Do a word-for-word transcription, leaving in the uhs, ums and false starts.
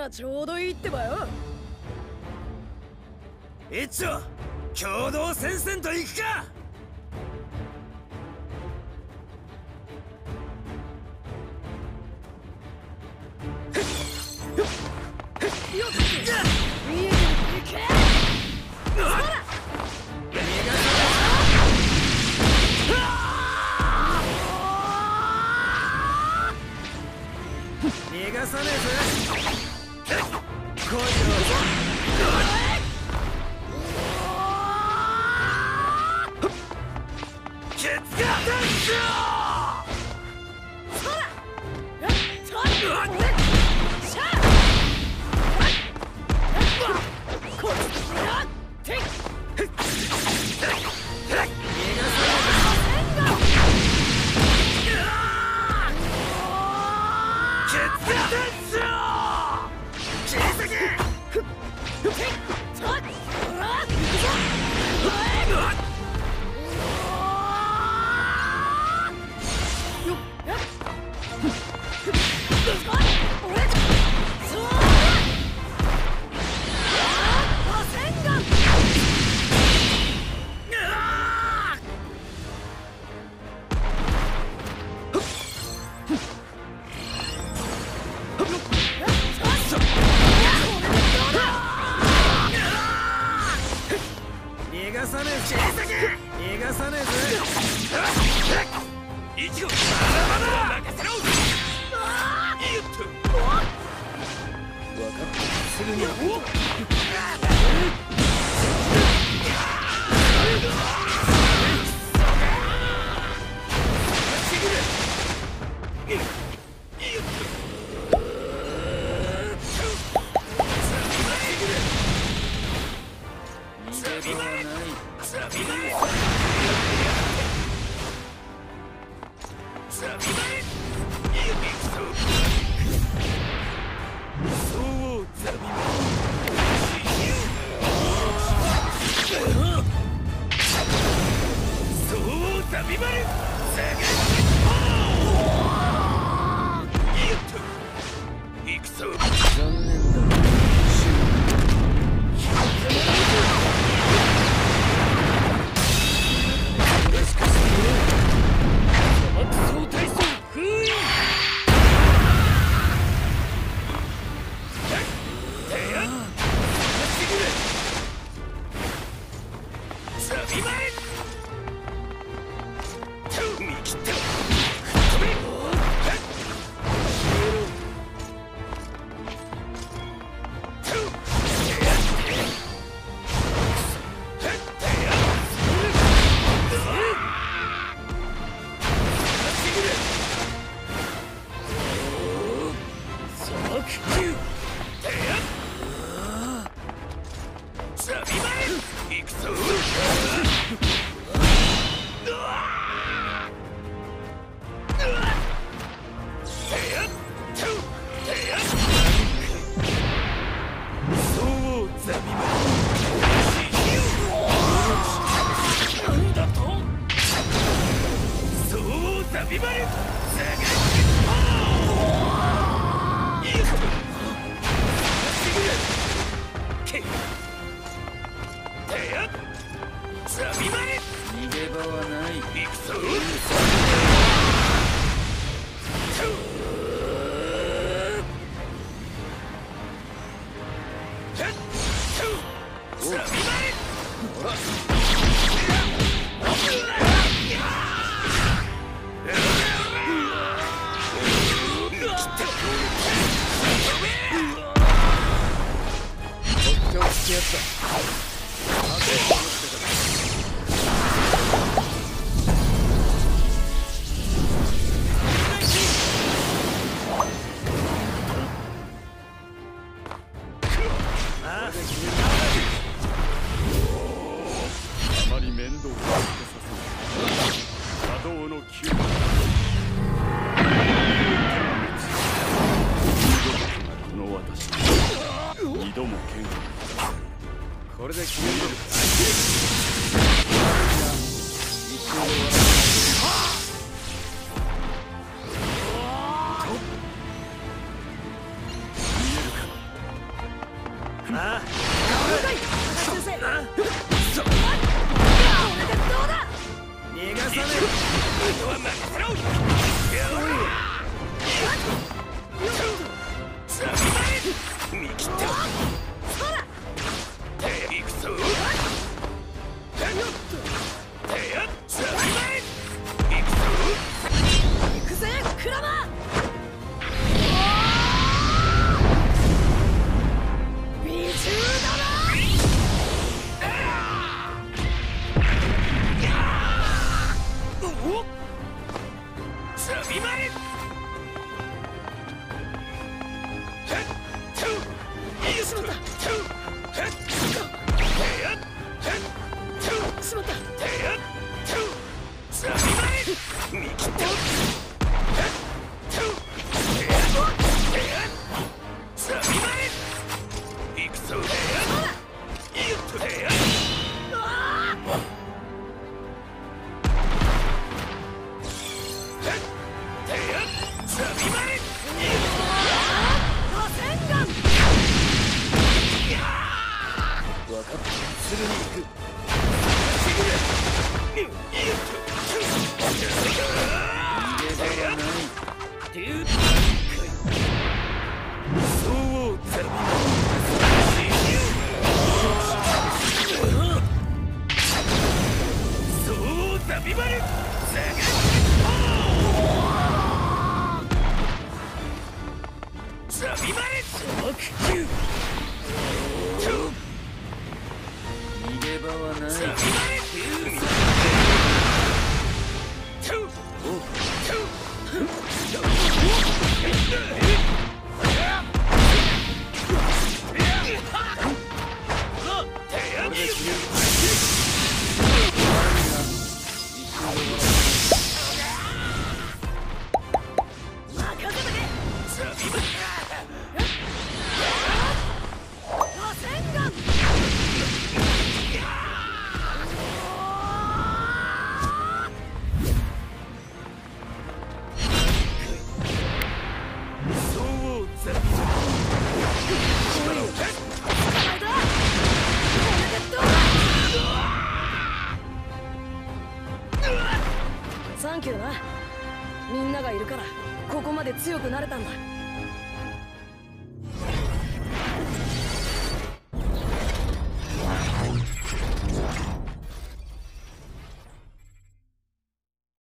らちょうどいいってばよ。 一丁共同戦線と行くか。逃がさねえぜ。来いよ。ケツが逃がさねえぜ。逃がさねえぜ。いちごまだまだ任せろ。よっと分かった。すぐにやろう。これで決める。 とは任せろ。見切った手いくぞ。手やっさいくぞ。 行くぜクラマ。美獣だな。 サビマリ。 しまったしまった。 見切った。行くぞ。分かった。すぐに行く。逃げ場はない。そうザビマそうザビマルザビマル逃げ場はない。ザビマルサンキューな。みんながいるからここまで強くなれたんだ。